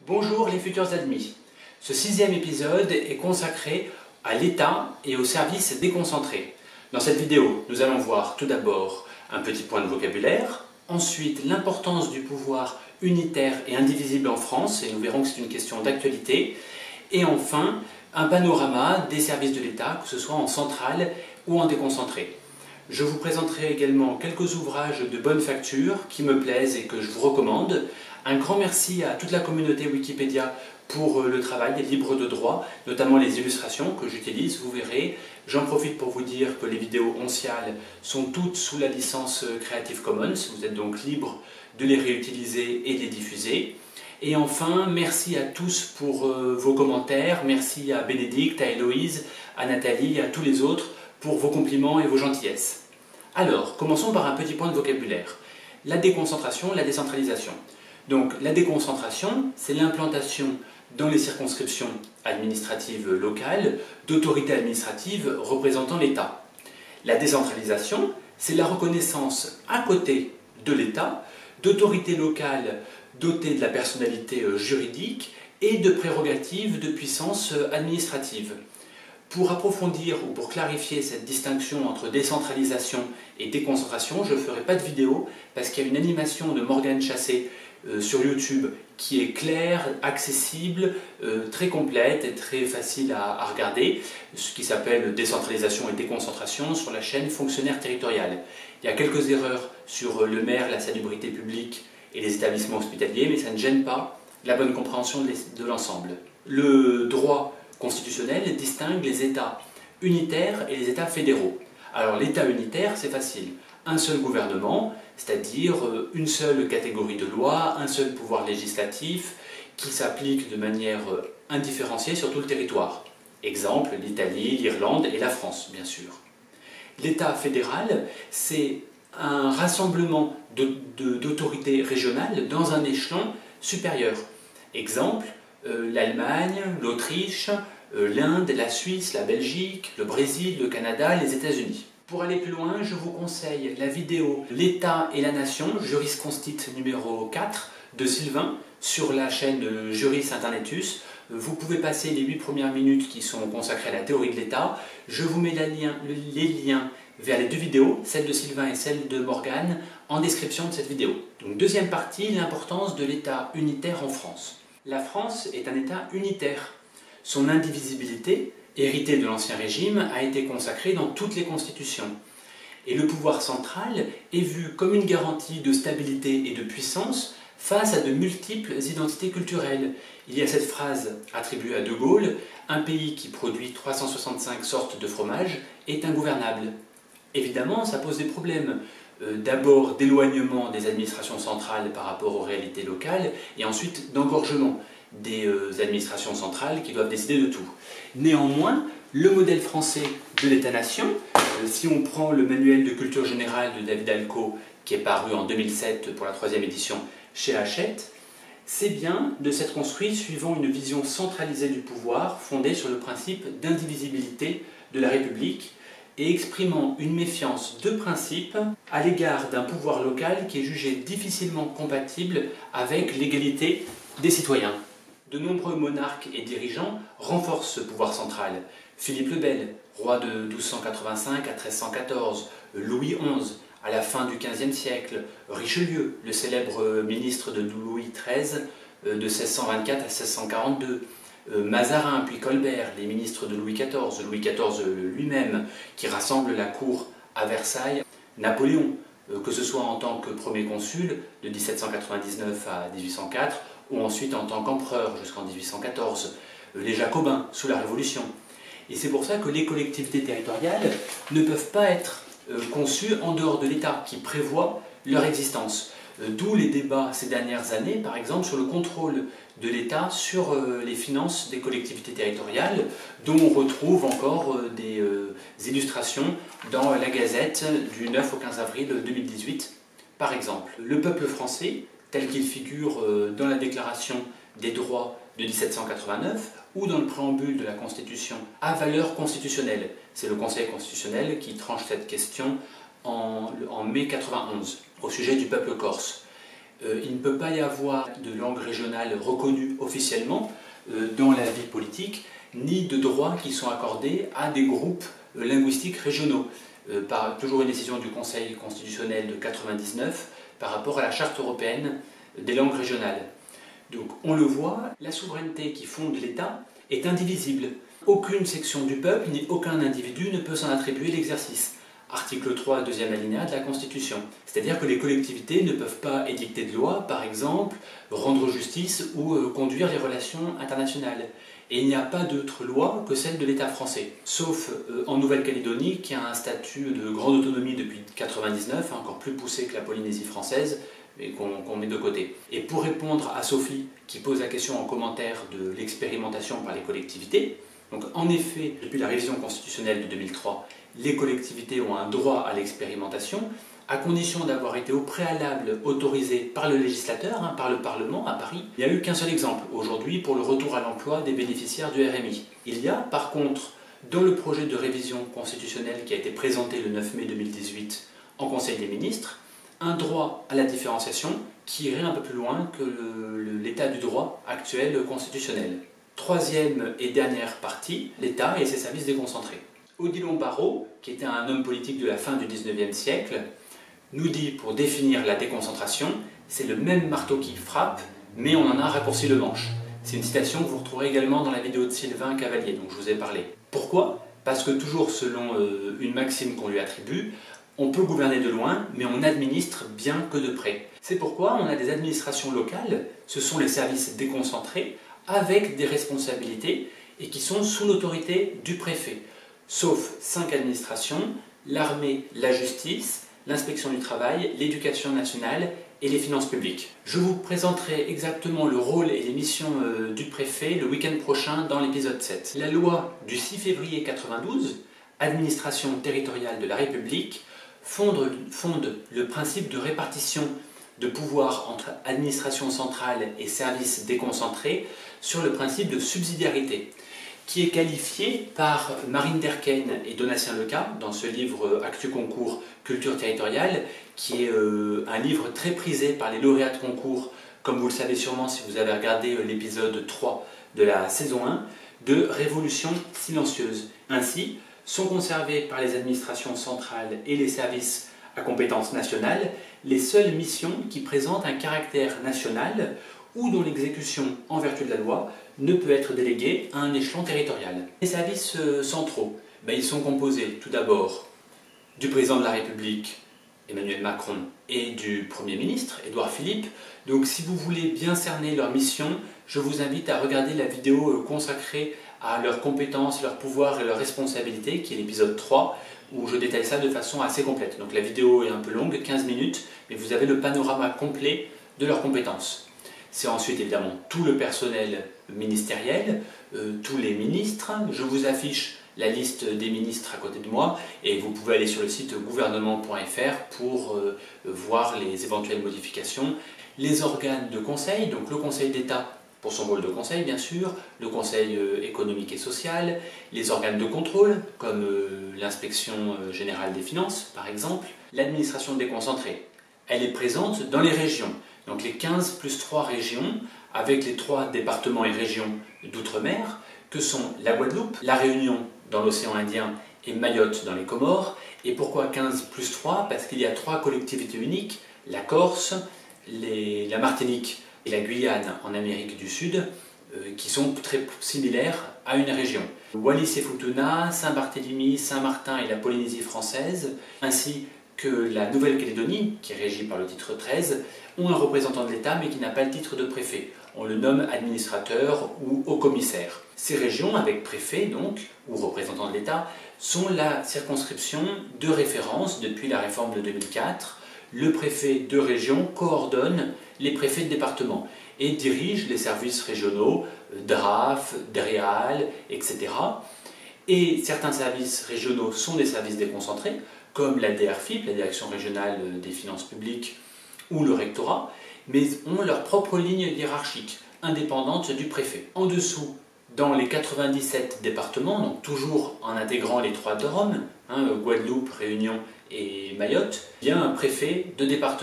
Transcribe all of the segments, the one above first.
Bonjour les futurs admis. Ce 6e épisode est consacré à l'État et aux services déconcentrés. Dans cette vidéo, nous allons voir tout d'abord un petit point de vocabulaire, ensuite l'importance du pouvoir unitaire et indivisible en France, et nous verrons que c'est une question d'actualité, et enfin un panorama des services de l'État, que ce soit en centrale ou en déconcentré. Je vous présenterai également quelques ouvrages de bonne facture qui me plaisent et que je vous recommande. Un grand merci à toute la communauté Wikipédia pour le travail libre de droit, notamment les illustrations que j'utilise, vous verrez. J'en profite pour vous dire que les vidéos onciales sont toutes sous la licence Creative Commons, vous êtes donc libre de les réutiliser et de les diffuser. Et enfin, merci à tous pour vos commentaires, merci à Bénédicte, à Héloïse, à Nathalie, à tous les autres pour vos compliments et vos gentillesses. Alors, commençons par un petit point de vocabulaire. La déconcentration, la décentralisation. Donc, la déconcentration, c'est l'implantation dans les circonscriptions administratives locales d'autorités administratives représentant l'État. La décentralisation, c'est la reconnaissance à côté de l'État d'autorités locales dotées de la personnalité juridique et de prérogatives de puissance administrative. Pour approfondir ou pour clarifier cette distinction entre décentralisation et déconcentration, je ne ferai pas de vidéo parce qu'il y a une animation de Morgane Chassé sur YouTube qui est claire, accessible, très complète et très facile à regarder, ce qui s'appelle décentralisation et déconcentration sur la chaîne Fonctionnaire territorial. Il y a quelques erreurs sur le maire, la salubrité publique et les établissements hospitaliers, mais ça ne gêne pas la bonne compréhension de l'ensemble. Le droit constitutionnel distingue les États unitaires et les États fédéraux. Alors l'État unitaire, c'est facile. Un seul gouvernement, c'est-à-dire une seule catégorie de loi, un seul pouvoir législatif qui s'applique de manière indifférenciée sur tout le territoire. Exemple, l'Italie, l'Irlande et la France, bien sûr. L'État fédéral, c'est un rassemblement d'autorités régionales dans un échelon supérieur. Exemple, l'Allemagne, l'Autriche, l'Inde, la Suisse, la Belgique, le Brésil, le Canada, les États-Unis. Pour aller plus loin, je vous conseille la vidéo L'État et la Nation, Juris Constit numéro 4 de Sylvain sur la chaîne Juris Internetus. Vous pouvez passer les 8 premières minutes qui sont consacrées à la théorie de l'État. Je vous mets les liens vers les deux vidéos, celle de Sylvain et celle de Morgane, en description de cette vidéo. Donc deuxième partie, l'importance de l'État unitaire en France. La France est un État unitaire. Son indivisibilité, héritée de l'Ancien Régime, a été consacrée dans toutes les constitutions. Et le pouvoir central est vu comme une garantie de stabilité et de puissance face à de multiples identités culturelles. Il y a cette phrase attribuée à De Gaulle, « Un pays qui produit 365 sortes de fromage est ingouvernable ». Évidemment, ça pose des problèmes. D'abord d'éloignement des administrations centrales par rapport aux réalités locales, et ensuite d'engorgement des administrations centrales qui doivent décider de tout. Néanmoins, le modèle français de l'État-nation, si on prend le manuel de culture générale de David Alco, qui est paru en 2007 pour la 3e édition chez Hachette, c'est bien de s'être construit suivant une vision centralisée du pouvoir fondée sur le principe d'indivisibilité de la République, et exprimant une méfiance de principe à l'égard d'un pouvoir local qui est jugé difficilement compatible avec l'égalité des citoyens. De nombreux monarques et dirigeants renforcent ce pouvoir central. Philippe le Bel, roi de 1285 à 1314, Louis XI, à la fin du XVe siècle, Richelieu, le célèbre ministre de Louis XIII de 1624 à 1642, Mazarin puis Colbert, les ministres de Louis XIV lui-même, qui rassemble la cour à Versailles, Napoléon, que ce soit en tant que premier consul de 1799 à 1804, ou ensuite en tant qu'empereur jusqu'en 1814, les Jacobins sous la Révolution. Et c'est pour ça que les collectivités territoriales ne peuvent pas être conçues en dehors de l'État, qui prévoit leur existence. D'où les débats ces dernières années, par exemple, sur le contrôle de l'État sur les finances des collectivités territoriales, dont on retrouve encore des illustrations dans la Gazette du 9 au 15 avril 2018, par exemple. Le peuple français, tel qu'il figure dans la Déclaration des droits de 1789 ou dans le préambule de la Constitution, a valeur constitutionnelle. C'est le Conseil constitutionnel qui tranche cette question en mai 91, au sujet du peuple corse. Il ne peut pas y avoir de langue régionale reconnue officiellement dans la vie politique, ni de droits qui sont accordés à des groupes linguistiques régionaux, par toujours une décision du Conseil constitutionnel de 1999 par rapport à la Charte européenne des langues régionales. Donc on le voit, la souveraineté qui fonde l'État est indivisible. Aucune section du peuple ni aucun individu ne peut s'en attribuer l'exercice. Article 3, deuxième alinéa de la Constitution. C'est-à-dire que les collectivités ne peuvent pas édicter de loi, par exemple, rendre justice ou conduire les relations internationales. Et il n'y a pas d'autre loi que celle de l'État français, sauf en Nouvelle-Calédonie, qui a un statut de grande autonomie depuis 1999, encore plus poussé que la Polynésie française, mais qu'on met de côté. Et pour répondre à Sophie, qui pose la question en commentaire de l'expérimentation par les collectivités, donc en effet, depuis la révision constitutionnelle de 2003, les collectivités ont un droit à l'expérimentation, à condition d'avoir été au préalable autorisées par le législateur, par le Parlement à Paris. Il n'y a eu qu'un seul exemple aujourd'hui pour le retour à l'emploi des bénéficiaires du RMI. Il y a par contre, dans le projet de révision constitutionnelle qui a été présenté le 9 mai 2018 en Conseil des ministres, un droit à la différenciation qui irait un peu plus loin que l'état du droit actuel constitutionnel. Troisième et dernière partie, l'État et ses services déconcentrés. Odilon Barrot, qui était un homme politique de la fin du XIXe siècle, nous dit pour définir la déconcentration, c'est le même marteau qui frappe, mais on en a raccourci le manche. C'est une citation que vous retrouverez également dans la vidéo de Sylvain Cavalier, dont je vous ai parlé. Pourquoi? Parce que toujours selon une maxime qu'on lui attribue, on peut gouverner de loin, mais on administre bien que de près. C'est pourquoi on a des administrations locales, ce sont les services déconcentrés, avec des responsabilités et qui sont sous l'autorité du préfet. Sauf 5 administrations, l'armée, la justice, l'inspection du travail, l'éducation nationale et les finances publiques. Je vous présenterai exactement le rôle et les missions du préfet le week-end prochain dans l'épisode 7. La loi du 6 février 1992, Administration territoriale de la République, fonde le principe de répartition de pouvoir entre administration centrale et services déconcentrés sur le principe de subsidiarité, qui est qualifié par Marine Derken et Donatien Leca dans ce livre Actu Concours Culture territoriale, qui est un livre très prisé par les lauréats de concours, comme vous le savez sûrement si vous avez regardé l'épisode 3 de la saison 1, de révolution silencieuse. Ainsi, sont conservées par les administrations centrales et les services à compétence nationale les seules missions qui présentent un caractère national ou dont l'exécution en vertu de la loi ne peut être déléguée à un échelon territorial. Les services centraux, ils sont composés tout d'abord du président de la République, Emmanuel Macron, et du Premier ministre, Édouard Philippe. Donc si vous voulez bien cerner leur mission, je vous invite à regarder la vidéo consacrée à leurs compétences, leurs pouvoirs et leurs responsabilités, qui est l'épisode 3, où je détaille ça de façon assez complète. Donc la vidéo est un peu longue, 15 minutes, mais vous avez le panorama complet de leurs compétences. C'est ensuite évidemment tout le personnel ministériel, tous les ministres. Je vous affiche la liste des ministres à côté de moi et vous pouvez aller sur le site gouvernement.fr pour voir les éventuelles modifications. Les organes de conseil, donc le Conseil d'État pour son rôle de conseil bien sûr, le Conseil économique et social, les organes de contrôle comme l'inspection générale des finances par exemple, l'administration déconcentrée. Elle est présente dans les régions, donc les 15 plus 3 régions, avec les 3 départements et régions d'outre-mer, que sont la Guadeloupe, la Réunion dans l'océan Indien et Mayotte dans les Comores. Et pourquoi 15 plus 3? Parce qu'il y a 3 collectivités uniques, la Corse, la Martinique et la Guyane en Amérique du Sud, qui sont très similaires à une région. Wallis et Futuna, Saint-Barthélemy, Saint-Martin et la Polynésie française, ainsi que la Nouvelle-Calédonie, qui est régie par le titre 13, ont un représentant de l'État mais qui n'a pas le titre de préfet. On le nomme administrateur ou haut-commissaire. Ces régions, avec préfet donc, ou représentant de l'État, sont la circonscription de référence depuis la réforme de 2004. Le préfet de région coordonne les préfets de département et dirige les services régionaux, DRAF, DREAL, etc. Et certains services régionaux sont des services déconcentrés, comme la DRFIP, la Direction régionale des finances publiques, ou le rectorat, mais ont leur propre ligne hiérarchique, indépendante du préfet. En dessous, dans les 97 départements, donc toujours en intégrant les 3 DROM, Guadeloupe, Réunion et Mayotte, il y a un préfet de département,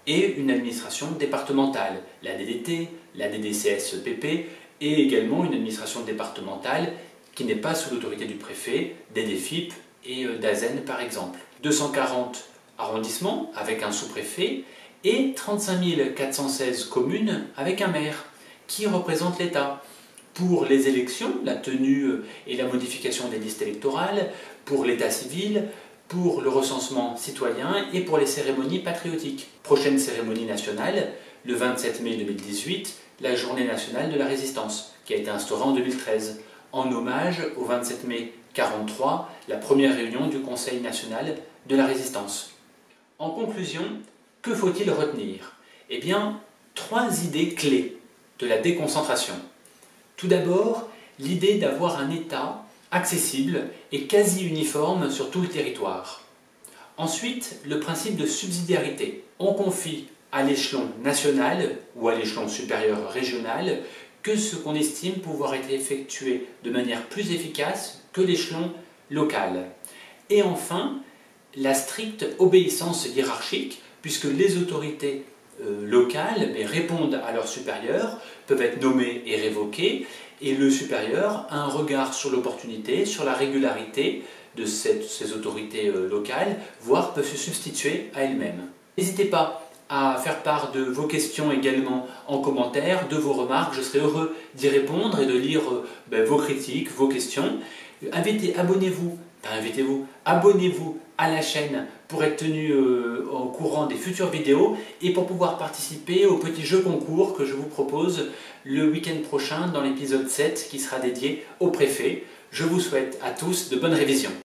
et une administration départementale, la DDT, la DDCS-PP, et également une administration départementale qui n'est pas sous l'autorité du préfet, des DFIP et d'AZEN par exemple. 240 arrondissements avec un sous-préfet et 35 416 communes avec un maire qui représente l'État. Pour les élections, la tenue et la modification des listes électorales, pour l'état civil, pour le recensement citoyen et pour les cérémonies patriotiques. Prochaine cérémonie nationale, le 27 mai 2018, la Journée nationale de la résistance, qui a été instaurée en 2013, en hommage au 27 mai 1943, la première réunion du Conseil national de la résistance. En conclusion, que faut-il retenir? Eh bien, 3 idées clés de la déconcentration. Tout d'abord, l'idée d'avoir un État accessible et quasi uniforme sur tout le territoire. Ensuite, le principe de subsidiarité. On confie à l'échelon national ou à l'échelon supérieur régional que ce qu'on estime pouvoir être effectué de manière plus efficace que l'échelon local. Et enfin, la stricte obéissance hiérarchique, puisque les autorités locales répondent à leurs supérieurs, peuvent être nommées et révoquées, et le supérieur a un regard sur l'opportunité, sur la régularité de ces autorités locales, voire peut se substituer à elles-mêmes. N'hésitez pas à faire part de vos questions également en commentaire, de vos remarques, je serai heureux d'y répondre et de lire vos critiques, vos questions. Abonnez-vous à la chaîne pour être tenu au courant des futures vidéos et pour pouvoir participer au petit jeu concours que je vous propose le week-end prochain dans l'épisode 7 qui sera dédié au préfet. Je vous souhaite à tous de bonnes révisions.